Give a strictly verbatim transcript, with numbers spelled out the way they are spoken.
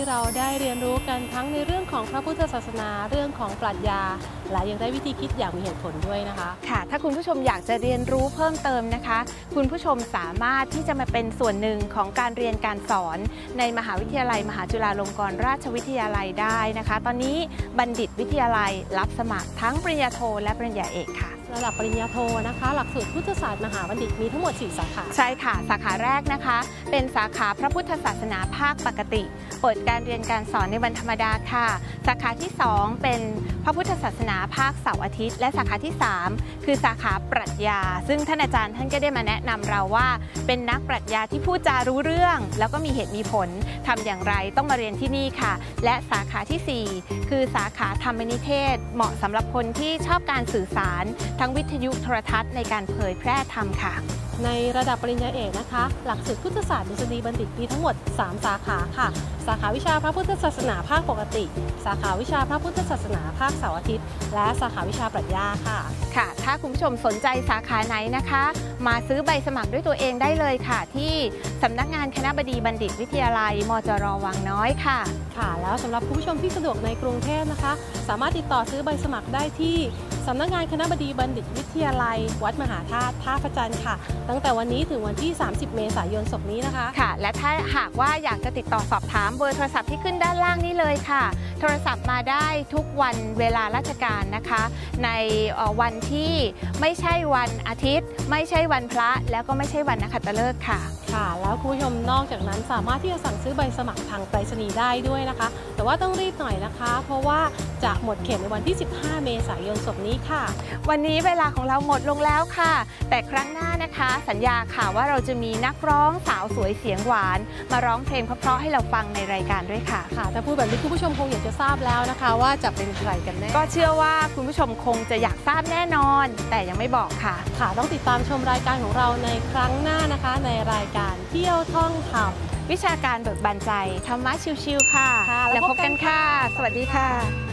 เราได้เรียนรู้กันทั้งในเรื่องของพระพุทธศาสนาเรื่องของปรัชญาและยังได้วิธีคิดอย่างมีเหตุผลด้วยนะคะค่ะถ้าคุณผู้ชมอยากจะเรียนรู้เพิ่มเติมนะคะคุณผู้ชมสามารถที่จะมาเป็นส่วนหนึ่งของการเรียนการสอนในมหาวิทยาลัยมหาจุฬาลงกรณราชวิทยาลัยได้นะคะตอนนี้บัณฑิตวิทยาลัยรับสมัครทั้งปริญญาโทและปริญญาเอกค่ะระดับปริญญาโทนะคะหลักสูตรพุทธศาสตร์มหาบัณฑิตมีทั้งหมดสี่สาขาใช่ค่ะสาขาแรกนะคะเป็นสาขาพระพุทธศาสนาภาคปกติเปิดการเรียนการสอนในวันธรรมดาค่ะสาขาที่สองเป็นพระพุทธศาสนาภาคเสาร์อาทิตย์และสาขาที่สามคือสาขาปรัชญาซึ่งท่านอาจารย์ท่านก็ได้มาแนะนำเราว่าเป็นนักปรัชญาที่พูดจารู้เรื่องแล้วก็มีเหตุมีผลทำอย่างไรต้องมาเรียนที่นี่ค่ะและสาขาที่สี่คือสาขาธรรมนิเทศเหมาะสำหรับคนที่ชอบการสื่อสารทั้งวิทยุโทรทัศน์ในการเผยแพร่ธรรมค่ะในระดับปริญญาเอกนะคะหลักสูตรพุทธศาสตร์ดุษฎีบัณฑิตมีทั้งหมดสามสาขาค่ะสาขาวิชาพระพุทธศาสนาภาคปกติสาขาวิชาพระพุทธศาสนาภาคเสาร์อาทิตย์และสาขาวิชาปรัชญาค่ะค่ะถ้าคุณผู้ชมสนใจสาขาไหนนะคะมาซื้อใบสมัครด้วยตัวเองได้เลยค่ะที่สำนักงานคณบดีบัณฑิตวิทยาลัยมจร.วังน้อยค่ะค่ะแล้วสำหรับคุณผู้ชมที่สะดวกในกรุงเทพนะคะสามารถติดต่อซื้อใบสมัครได้ที่สำนักงานคณบดีบัณฑิตวิทยาลัยวัดมหาธาตุท่าพระจันทร์ค่ะตั้งแต่วันนี้ถึงวันที่สามสิบเมษายนศกนี้นะคะค่ะและถ้าหากว่าอยากจะติดต่อสอบถามเบอร์โทรศัพท์ที่ขึ้นด้านล่างนี้เลยค่ะโทรศัพท์มาได้ทุกวันเวลาราชการนะคะในวันที่ไม่ใช่วันอาทิตย์ไม่ใช่วันพระแล้วก็ไม่ใช่วันนักขัตฤกษ์ค่ะค่ะแล้วคุณผู้ชมนอกจากนั้นสามารถที่จะสั่งซื้อใบสมัครทางไปรษณีย์ได้ด้วยนะคะแต่ว่าต้องรีบหน่อยนะคะเพราะว่าจะหมดเขตในวันที่สิบห้าเมษายนศกนี้ค่ะวันนี้เวลาของเราหมดลงแล้วค่ะแต่ครั้งหน้านะคะสัญญาค่ะว่าเราจะมีนักร้องสาวสวยเสียงหวานมาร้องเพลงเพราะๆให้เราฟังในรายการด้วยค่ะค่ะถ้าพูดแบบนี้คุณผู้ชมคงอยากจะทราบแล้วนะคะว่าจะเป็นใครกันแน่ก็เชื่อว่าคุณผู้ชมคงจะอยากทราบแน่นอนแต่ยังไม่บอกค่ะค่ะต้องติดตามชมรายการของเราในครั้งหน้านะคะในรายการเที่ยวท่องธรรมวิชาการเบิกบานใจธรรมะชิวๆค่ะแล้วพบกันค่ะสวัสดีค่ะ